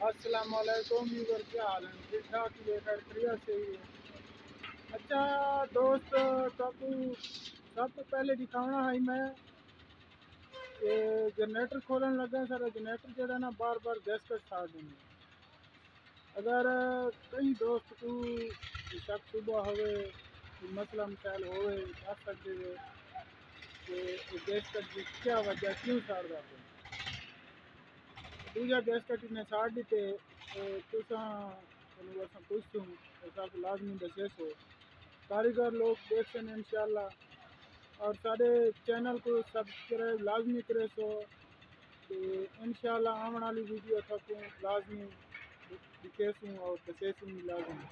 अस्सलाम वालेकुम व्यूअर, क्या हाल है? ठीक ठाक ही है, खैरियत से ही है। अच्छा दोस्त, सब तो पहले दिखाना है मैं कि जनरेटर खोलन लगा। सारा जनरेटर जो है ना बार बार गैस का स्टार्ट होने। अगर कई दोस्त को शक सुबह होवे मसला मसाइल होवे दस सकते हो कि गैस का क्या वजह क्यों साड़ रहा है। दूजा गैस कट ने साड़ दिते तुसा पूछूँ सब लाजमी दसे सो कारीगर लोग देखते हैं इंशाल्लाह। और सारे चैनल को सब्सक्राइब लाजमी करे सो कि इंशाल्लाह आने वाली वीडियो तक लाजमी दिखेसूँ और दसेसूँ लाजमी।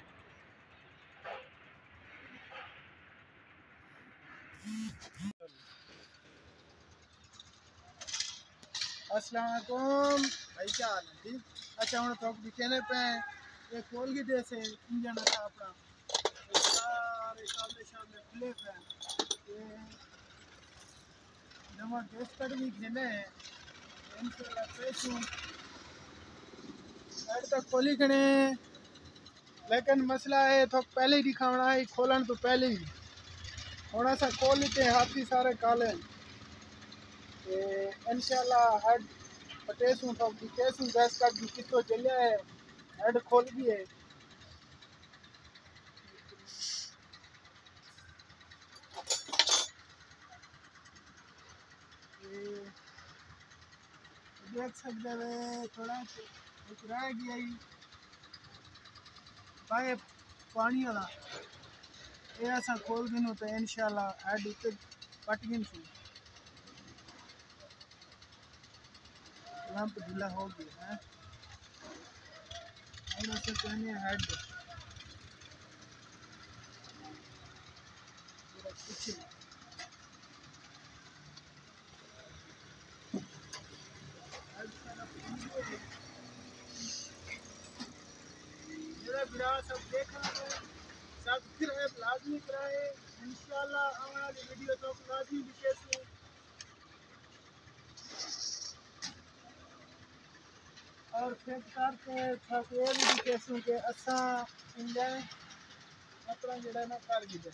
अस्सलाम वालेकुम भाई, क्या हाल है? ठीक। अच्छा हम तो दिखेने पे ये खोल के जैसे इंजन था अपना सारे काले शामने खुले पे ये नवा गैस कट भी खेले हैं इंशाल्लाह पेशूं ऐड तक खोली खने। लेकिन मसला है तो पहले ही दिखाना है, खोलन तो पहले ही थोड़ा सा खोल लेते हैं। हाथी सारे काले इंशाल्लाह हेड पटेसूँ तो दिखेसूँ गैस कट भी कितो चलिया है। हेड खोल भी है। देख सकते हैं थोड़ा रह गया ही भाई पानी वाला ये ऐसा खोल दिन होता है इंशाल्लाह हेड उत्ते कट गिन सू लंप ढीला हो गया है और ऐसे कहने हेड पीछे मेरा बिरा सब देखा है, सब्सक्राइब लाजमी कराए इंशाल्लाह आने वाली वीडियो तो लाजमी दिखेगी। और फ्लिपकार्ट पे ये भी दिखेसूँ कि असा इंजन अपना जड़ा ना कर गिदे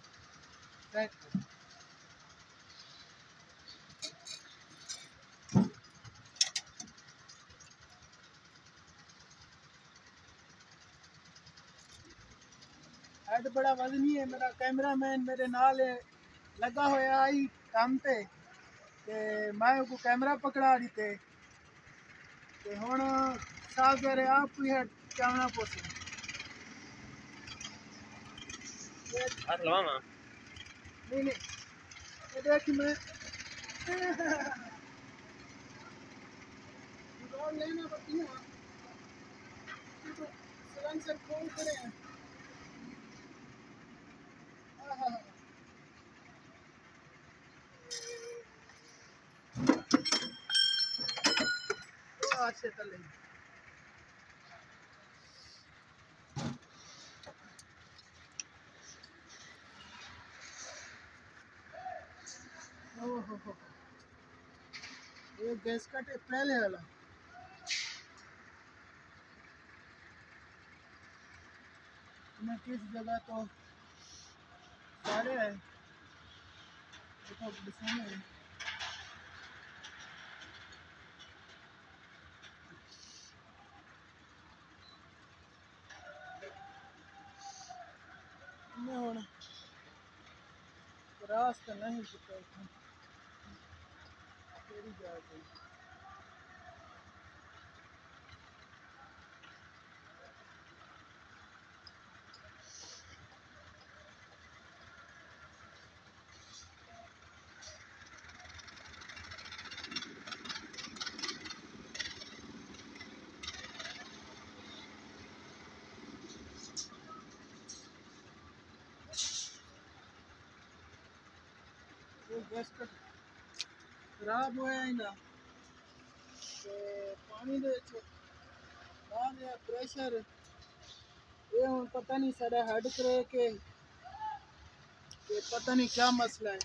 हेड बड़ा वजनी है। मेरा कैमरा मैन मेरे नाल लगा होया आई काम पे ते मैं को कैमरा पकड़ा दीते ते हुण साफ करे आप भी हेड कैमरा पोसे नहीं ये देख मैं लेना पड़ती है सिलेंसर खोल करे हैं। आज से तले ओहो ये गैस कट पहले वाला मैं किस जगह तो सारे है देखो दिखाने है। मैं हुण रास्ता नहीं पता केड़ी जा गई। वो गैस कट खराब होया ही ना ते पानी दे बाहर या प्रेशर ये हुण पता नहीं सारा हेड करे के पता नहीं क्या मसला है।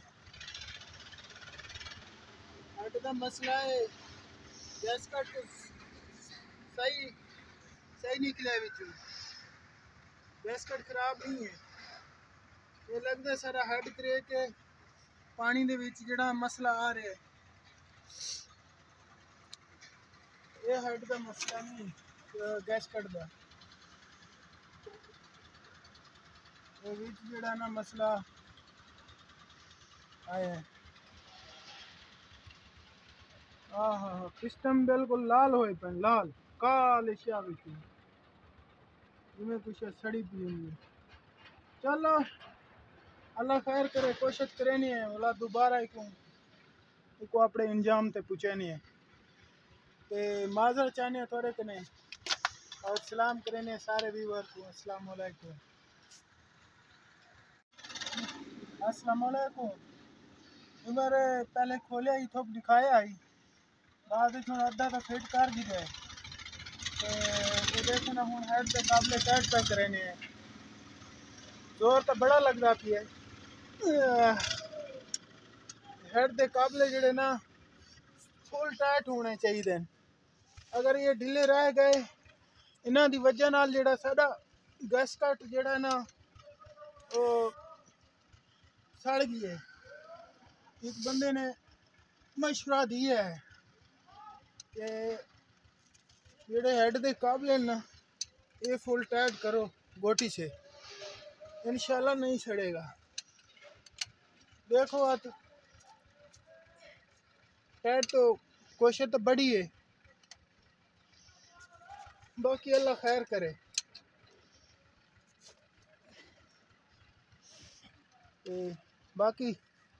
हेड का मसला है गैस कट सही सही निकला बिचू गैसकट खराब नहीं है ये लगता सारा हेड करे के पानी दे विच जेड़ा मसला आ रहा है ये हेड का मसला नहीं गैसकट दा ये विच जेड़ा ना मसला आया है हाँ पिस्टन बिल्कुल लाल होए पे लाल काले श्या बिच जिमें कुछ सड़ी पी होंगी चलो अल्लाह खैर करे कोशिश करे नहीं है बोला दोबारा को अपने इंजाम ते पूछे नहीं है ते माजर चाहने थोड़े कने और सलाम करे सारे व्यूअर को अस्सलाम वालेकुम अस्सलाम वालेकुम इधर पहले खोले आई थोप दिखाया आई बाद में थोड़ा अद्धा तो फिट कर दी गए तो देखो ना हुन हेड पे काबले टाइट पे करने है जोर तो बड़ा लगदा पिया हेड दे काबले जड़े ना फुल टाइट होने चाहिए अगर ये ढीले रह गए इन्हां दी वजह नाल जेड़ा साडा गैसकट जेड़ा ना वो सड़ गई है एक बंदे ने मशवरा दिया है कि जेड़े हेड दे काबले ना ये फुल टाइट करो गोटी से इंशाल्लाह नहीं सड़ेगा देखो आप टाइट तो कोशिश तो बड़ी है बाकी अल्लाह खैर करे बाकी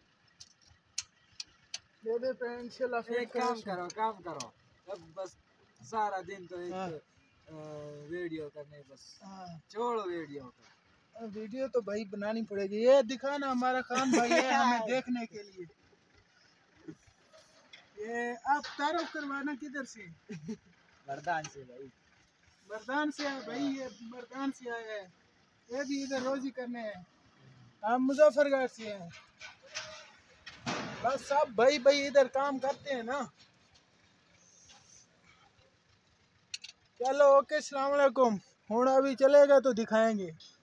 दे दे पे इंशाल्लाह फिर काम करो अब बस सारा दिन तो एक वीडियो करने बस छोड़ो वीडियो तो भाई बनानी पड़ेगी ये दिखाना हमारा काम भाई है हमें देखने के लिए ये आप तारुफ करवाना किधर से मर्दान से भाई मर्दान से है भाई ये मर्दान से आया है ये भी इधर रोजी करने हैं हम मुजफ्फरगढ़ से हैं बस सब भाई भाई इधर काम करते हैं ना चलो ओके अस्सलाम वालेकुम हुण अभी चलेगा तो दिखाएंगे